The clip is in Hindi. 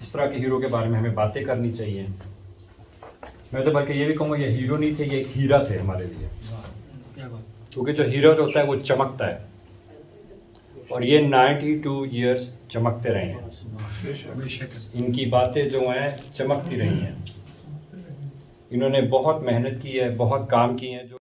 इस तरह के हीरो के बारे में हमें बातें करनी चाहिए। मैं तो बल्कि ये भी कहूँगा ये हीरो नहीं थे, ये एक हीरा थे हमारे लिए, क्योंकि जो हीरो होता है वो चमकता है, और ये 92 ईयर्स चमकते रहे हैं। इनकी बातें जो हैं चमकती रही हैं। इन्होंने बहुत मेहनत की है, बहुत काम किए हैं। जो